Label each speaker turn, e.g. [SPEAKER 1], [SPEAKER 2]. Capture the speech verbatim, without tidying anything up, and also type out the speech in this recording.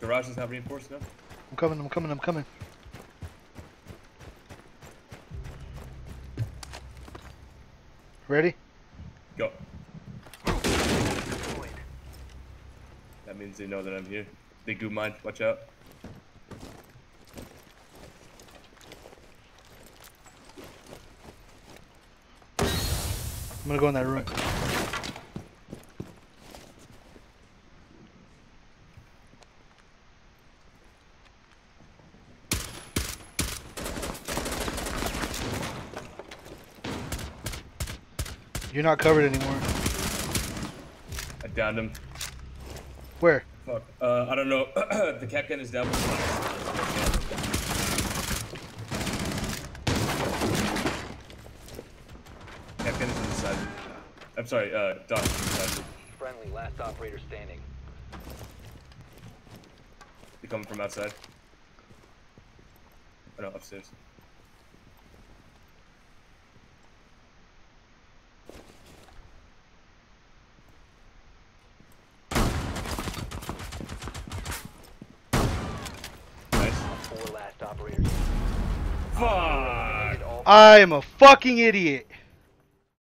[SPEAKER 1] Garage is not reinforced enough.
[SPEAKER 2] I'm coming, I'm coming, I'm coming. Ready?
[SPEAKER 1] Go. That means they know that I'm here. They goo mine. Watch out.
[SPEAKER 2] I'm gonna go in that room. You're not covered anymore.
[SPEAKER 1] I downed him.
[SPEAKER 2] Where?
[SPEAKER 1] Fuck. Uh, I don't know. The cap gun is down. Cap gun is inside. I'm sorry, uh, Doc.
[SPEAKER 3] Friendly, last operator standing.
[SPEAKER 1] They coming from outside. Oh no, upstairs. Nice.
[SPEAKER 3] Four last operators.
[SPEAKER 1] Fuck!
[SPEAKER 2] I am a fucking idiot.